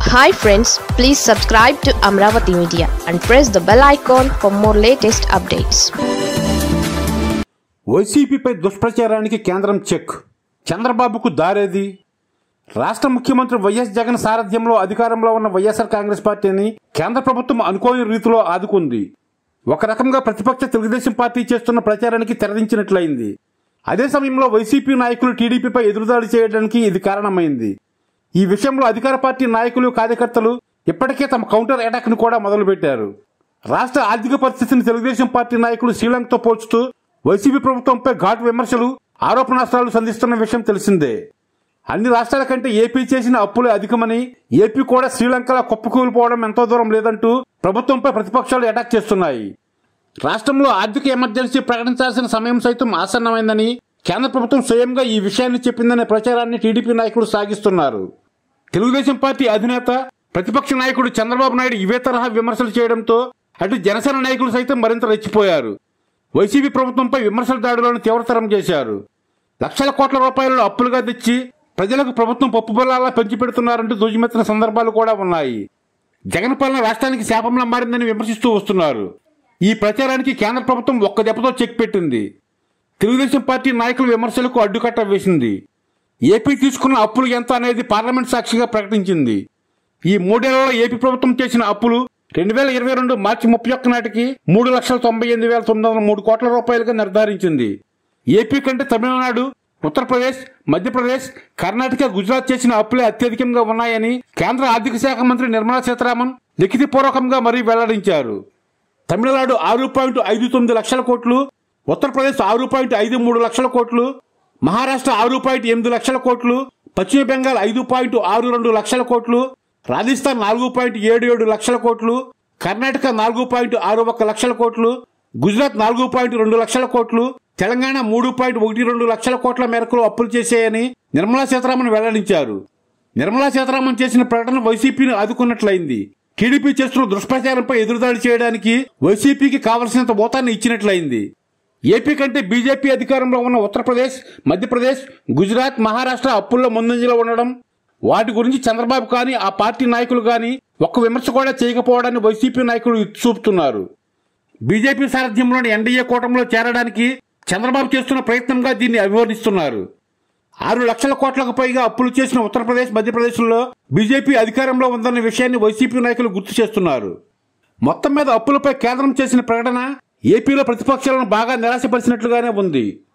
Hi friends, please subscribe to Amaravathi Media and press the bell icon for more latest updates. YCP పై దుష్ప్రచారానికి కేంద్రం check. చంద్రబాబుకు దారేది? రాష్ట్ర ముఖ్యమంత్రి YS Jagan సారథ్యంలో అధికారంలో ఉన్న వైఎస్ఆర్ కాంగ్రెస్ పార్టీని కేంద్ర ప్రభుత్వం అనుకోని రీతిలో ఆదుకుంది. ఒక రకంగా ప్రతిపక్ష తెలుగుదేశం పార్టీ చేస్తున్న ప్రచారానికి తెరదించినట్లయింది. అదే సమయంలో వైసీపీ నాయకులు టీడీపీపై ఎదురుదాడి చేయడానికి ఇది కారణమైంది. ఈ విషయంలో అధికార పార్టీ నాయకులు కార్యకర్తలు ఇప్పటికే తమ కౌంటర్ అటాక్ ను కూడా మొదలుపెట్టారు. రాష్ట్ర ఆర్థిక పరిస్థితిని తెలుగుదేశం పార్టీ నాయకులు శ్రీలంకతో పోల్చుతూ వైసీపీ ప్రభుత్వంపై ఘాటు విమర్శలు, ఆరోపణాస్త్రాలు సంధిస్తున్న విషయం తెలిసిందే. అన్ని రాష్ట్రాల కంటే ఏపీ చేసిన అప్పులే అధికమని, ఏపీ కూడా శ్రీలంకలా కుప్పకూలిపోవడం ఎంతో దూరం లేదంటూ ప్రభుత్వంపై ప్రతిపక్షాలు అటాక్ చేస్తున్నాయి. రాష్ట్రంలో ఆర్థిక ఎమర్జెన్సీ ప్రకటించాల్సిన సమయం సైతం ఆసన్నమైందని, కేంద్ర ప్రభుత్వం స్వయంగా ఈ విషయాన్ని చెప్పిందనే ప్రచారాన్ని టీడీపీ నాయకులు సాగిస్తున్నారు. తెలుగుదేశం పార్టీ అధినేత, ప్రతిపక్ష నాయకుడు చంద్రబాబు నాయుడు ఇవే తరహా విమర్శలు చేయడంతో అటు జనసేన నాయకులు సైతం మరింత రెచ్చిపోయారు. వైసీపీ ప్రభుత్వంపై విమర్శల దాడులను తీవ్రతరం చేశారు. లక్షల కోట్ల రూపాయలను అప్పులుగా తెచ్చి ప్రజలకు ప్రభుత్వం పప్పు బెల్లాలా పెంచి పెడుతున్నారంటూ ధ్వజమెత్తిన సందర్భాలు కూడా ఉన్నాయి. జగన్ పాలన రాష్ట్రానికి శాపంలా మారిందని విమర్శిస్తూ వస్తున్నారు. ఈ ప్రచారానికి కేంద్ర ప్రభుత్వం ఒక్క దెబ్బతో చెక్ పెట్టింది. తెలుగుదేశం పార్టీ నాయకుల విమర్శలకు అడ్డుకట్ట వేసింది. ఏపీ తీసుకున్న అప్పులు ఎంత అనేది పార్లమెంట్ సాక్షిగా ప్రకటించింది. ఈ మూడేళ్లలో ఏపీ ప్రభుత్వం చేసిన అప్పులు 2022 మార్చి 31 నాటికి 3,98,903 కోట్ల రూపాయలుగా నిర్ధారించింది. ఏపీ కంటే తమిళనాడు, ఉత్తరప్రదేశ్, మధ్యప్రదేశ్, కర్ణాటక, గుజరాత్ చేసిన అప్పులే అత్యధికంగా ఉన్నాయని కేంద్ర ఆర్థిక శాఖ మంత్రి నిర్మలా సీతారామన్ లిఖితపూర్వకంగా మరీ వెల్లడించారు. తమిళనాడు 6.59 లక్షల కోట్లు, ఉత్తరప్రదేశ్ 6.53 లక్షల కోట్లు, మహారాష్ట్ర 6.8 లక్షల కోట్లు, పశ్చిమ బెంగాల్ 5.62 లక్షల కోట్లు, రాజస్థాన్ 4.77 లక్షల కోట్లు, కర్ణాటక 4.61 లక్షల కోట్లు, గుజరాత్ 4.2 లక్షల కోట్లు, తెలంగాణ 3.12 లక్షల కోట్ల మేరకు అప్పులు చేశాయని నిర్మలా సీతారామన్ వెల్లడించారు. నిర్మలా సీతారామన్ చేసిన ప్రకటన వైసీపీని ఆదుకున్నట్లయింది. టీడీపీ చేస్తున్న దుష్ప్రచారంపై ఎదురుదాడి చేయడానికి వైసీపీకి కావలసినంత మోతాన్ని ఇచ్చినట్లయింది. ఏపీ కంటే బీజేపీ అధికారంలో ఉన్న ఉత్తరప్రదేశ్, మధ్యప్రదేశ్, గుజరాత్, మహారాష్ట్ర అప్పుల్లో ముందంజలో ఉండడం, వాటి గురించి చంద్రబాబు కానీ ఆ పార్టీ నాయకులు కానీ ఒక్క విమర్శ కూడా చేయకపోవడాన్ని వైసీపీ నాయకులు చూపుతున్నారు. బీజేపీ సారథ్యంలోని ఎన్డీఏ కూటమిలో చేరడానికి చంద్రబాబు చేస్తున్న ప్రయత్నంగా దీన్ని అభివర్ణిస్తున్నారు. 6 లక్షల కోట్లకు పైగా అప్పులు చేసిన ఉత్తరప్రదేశ్, మధ్యప్రదేశ్లో బీజేపీ అధికారంలో ఉందన్న విషయాన్ని వైసీపీ నాయకులు గుర్తు చేస్తున్నారు. మొత్తం మీద అప్పులపై కేంద్రం చేసిన ప్రకటన ఏపీలో ప్రతిపక్షాలను బాగా నిరాశపరిచినట్లుగానే ఉంది.